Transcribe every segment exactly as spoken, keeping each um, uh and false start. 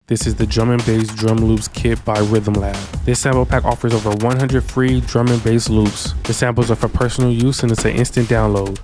This is the Drum and Bass Drum Loops Kit by Rhythm Lab. This sample pack offers over one hundred free drum and bass loops. The samples are for personal use and it's an instant download.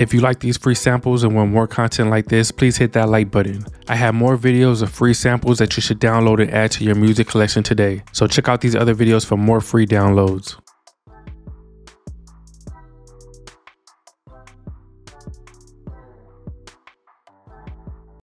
If you like these free samples and want more content like this, please hit that like button. I have more videos of free samples that you should download and add to your music collection today. So check out these other videos for more free downloads.